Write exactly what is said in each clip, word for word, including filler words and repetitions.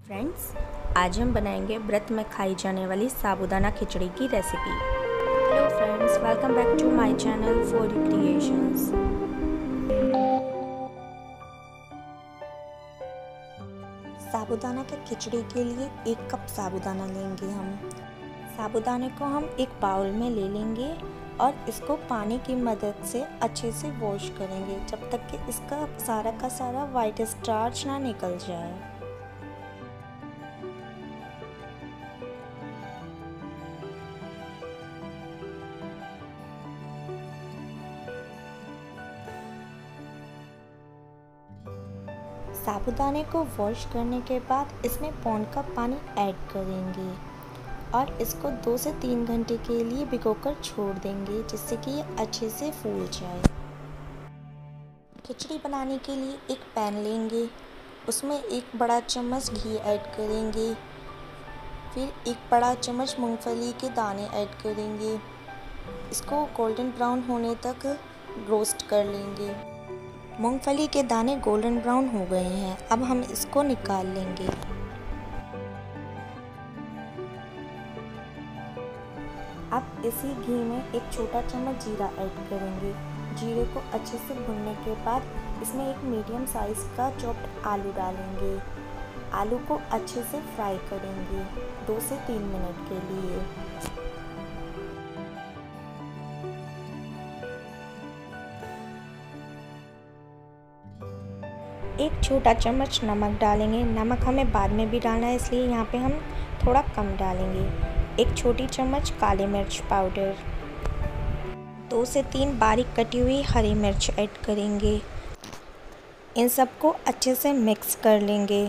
Friends, आज हम बनाएंगे व्रत में खाई जाने वाली साबूदाना खिचड़ी की recipe. Hello friends, welcome back to my channel for creations. Sabudana के खिचड़ी के लिए एक कप साबूदाना लेंगे हम। साबूदाने को हम एक बाउल में ले लेंगे और इसको पानी की मदद से अच्छे से वॉश करेंगे जब तक कि इसका सारा का सारा वाइट स्टार्च ना निकल जाए। साबूदाने को वॉश करने के बाद इसमें पौन कप पानी ऐड करेंगे और इसको दो से तीन घंटे के लिए भिगोकर छोड़ देंगे जिससे कि ये अच्छे से फूल जाए। खिचड़ी बनाने के लिए एक पैन लेंगे, उसमें एक बड़ा चम्मच घी ऐड करेंगे, फिर एक बड़ा चम्मच मूंगफली के दाने ऐड करेंगे। इसको गोल्डन ब्राउन होने तक रोस्ट कर लेंगे। मूंगफली के दाने गोल्डन ब्राउन हो गए हैं, अब हम इसको निकाल लेंगे। अब इसी घी में एक छोटा चम्मच जीरा ऐड करेंगे। जीरे को अच्छे से भूनने के बाद इसमें एक मीडियम साइज़ का चॉप्ड आलू डालेंगे। आलू को अच्छे से फ्राई करेंगे दो से तीन मिनट के लिए। एक छोटा चम्मच नमक डालेंगे। नमक हमें बाद में भी डालना है, इसलिए यहाँ पे हम थोड़ा कम डालेंगे। एक छोटी चम्मच काली मिर्च पाउडर, दो से तीन बारीक कटी हुई हरी मिर्च ऐड करेंगे। इन सबको अच्छे से मिक्स कर लेंगे।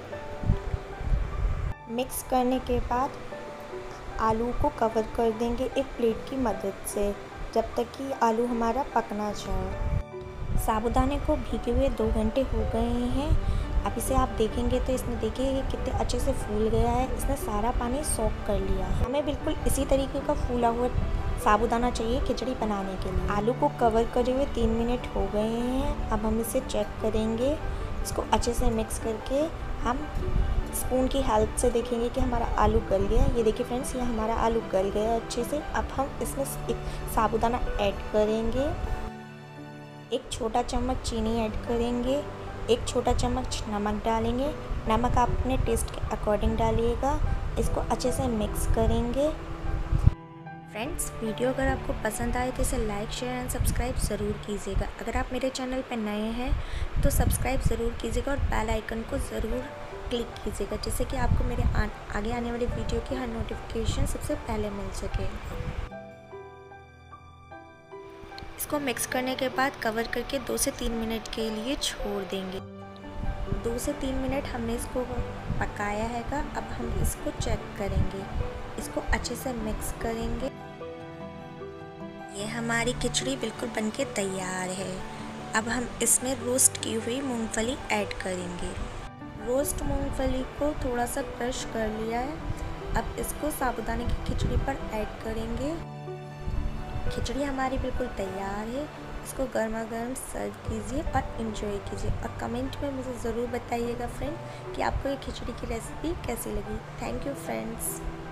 मिक्स करने के बाद आलू को कवर कर देंगे एक प्लेट की मदद से जब तक कि आलू हमारा पक ना जाए। साबूदाने को भीगे हुए दो घंटे हो गए हैं। अब इसे आप देखेंगे तो इसमें देखिए ये कितने अच्छे से फूल गया है। इसने सारा पानी सोख कर लिया है। हमें बिल्कुल इसी तरीके का फूला हुआ साबूदाना चाहिए खिचड़ी बनाने के लिए। आलू को कवर करे हुए तीन मिनट हो गए हैं। अब हम इसे चेक करेंगे। इसको अच्छे से मिक्स करके हम स्पून की हेल्प से देखेंगे कि हमारा आलू गल गया। ये देखिए फ्रेंड्स, ये हमारा आलू गल गया अच्छे से। अब हम इसमें एक साबूदाना ऐड करेंगे। एक छोटा चम्मच चीनी ऐड करेंगे। एक छोटा चम्मच नमक डालेंगे। नमक आप अपने टेस्ट के अकॉर्डिंग डालिएगा। इसको अच्छे से मिक्स करेंगे। फ्रेंड्स, वीडियो अगर आपको पसंद आए तो इसे लाइक शेयर एंड सब्सक्राइब ज़रूर कीजिएगा। अगर आप मेरे चैनल पर नए हैं तो सब्सक्राइब ज़रूर कीजिएगा और बेल आइकन को ज़रूर क्लिक कीजिएगा जिससे कि आपको मेरे आ, आगे आने वाली वीडियो की हर नोटिफिकेशन सबसे पहले मिल सके। इसको मिक्स करने के बाद कवर करके दो से तीन मिनट के लिए छोड़ देंगे। दो से तीन मिनट हमने इसको पकाया हैगा। अब हम इसको चेक करेंगे। इसको अच्छे से मिक्स करेंगे। ये हमारी खिचड़ी बिल्कुल बनके तैयार है। अब हम इसमें रोस्ट की हुई मूंगफली ऐड करेंगे। रोस्ट मूंगफली को थोड़ा सा क्रश कर लिया है। अब इसको साबूदाने की खिचड़ी पर ऐड करेंगे। खिचड़ी हमारी बिल्कुल तैयार है। इसको गर्मा गर्म सर्व कीजिए और इन्जॉय कीजिए और कमेंट में मुझे ज़रूर बताइएगा फ्रेंड कि आपको ये खिचड़ी की रेसिपी कैसी लगी। Thank you friends.